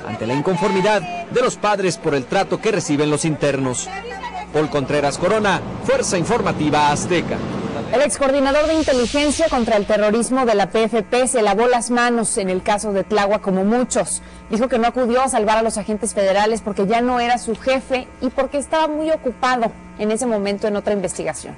ante la inconformidad de los padres por el trato que reciben los internos. Paul Contreras Corona, Fuerza Informativa Azteca. El excoordinador de inteligencia contra el terrorismo de la PFP se lavó las manos en el caso de Tláhuac como muchos. Dijo que no acudió a salvar a los agentes federales porque ya no era su jefe y porque estaba muy ocupado en ese momento en otra investigación.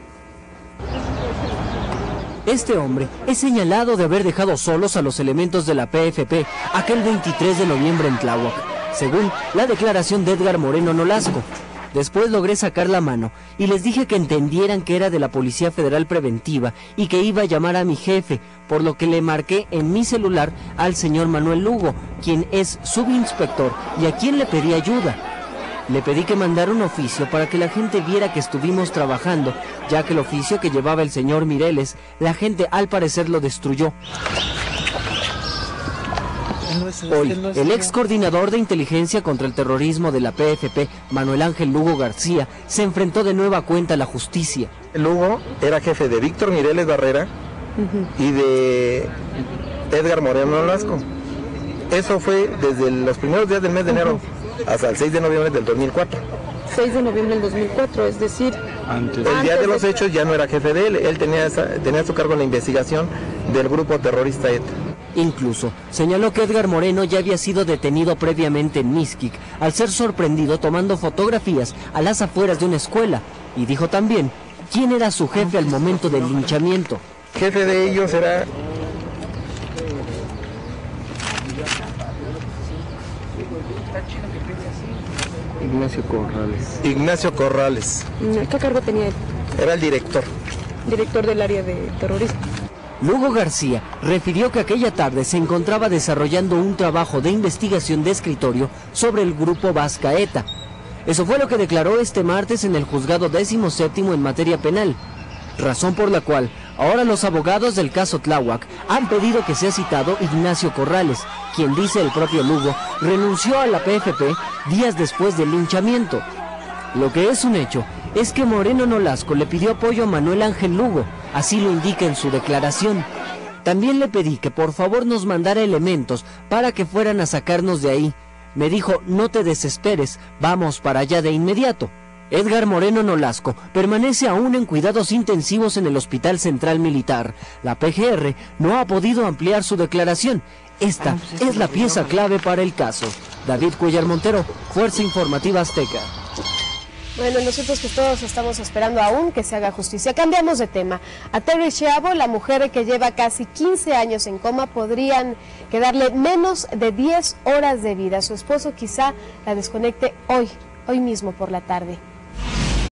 Este hombre es señalado de haber dejado solos a los elementos de la PFP aquel 23 de noviembre en Tláhuac, según la declaración de Edgar Moreno Nolasco. Después logré sacar la mano y les dije que entendieran que era de la Policía Federal Preventiva y que iba a llamar a mi jefe, por lo que le marqué en mi celular al señor Manuel Lugo, quien es subinspector y a quien le pedí ayuda. Le pedí que mandara un oficio para que la gente viera que estuvimos trabajando, ya que el oficio que llevaba el señor Mireles, la gente al parecer lo destruyó. Hoy, el ex coordinador de inteligencia contra el terrorismo de la PFP, Manuel Ángel Lugo García, se enfrentó de nueva cuenta a la justicia. Lugo era jefe de Víctor Mireles Barrera y de Edgar Moreno Nolasco. Eso fue desde los primeros días del mes de enero hasta el 6 de noviembre del 2004. 6 de noviembre del 2004, es decir... El día de los hechos ya no era jefe de él tenía a su cargo la investigación del grupo terrorista ETA. Incluso señaló que Edgar Moreno ya había sido detenido previamente en Mixquic al ser sorprendido tomando fotografías a las afueras de una escuela, y dijo también quién era su jefe al momento del linchamiento. Jefe de ellos era Ignacio Corrales. ¿Qué cargo tenía él? Era el director. Director del área de terrorismo. Lugo García refirió que aquella tarde se encontraba desarrollando un trabajo de investigación de escritorio sobre el grupo Vasca ETA. Eso fue lo que declaró este martes en el juzgado 17º en materia penal, razón por la cual ahora los abogados del caso Tláhuac han pedido que sea citado Ignacio Corrales, quien, dice el propio Lugo, renunció a la PFP días después del linchamiento. Lo que es un hecho es que Moreno Nolasco le pidió apoyo a Manuel Ángel Lugo, así lo indica en su declaración. También le pedí que por favor nos mandara elementos para que fueran a sacarnos de ahí. Me dijo, no te desesperes, vamos para allá de inmediato. Edgar Moreno Nolasco permanece aún en cuidados intensivos en el Hospital Central Militar. La PGR no ha podido ampliar su declaración. Esta es la pieza clave para el caso. David Cuellar Montero, Fuerza Informativa Azteca. Bueno, nosotros que todos estamos esperando aún que se haga justicia. Cambiamos de tema. A Terri Schiavo, la mujer que lleva casi 15 años en coma, podrían quedarle menos de 10 horas de vida. Su esposo quizá la desconecte hoy mismo por la tarde.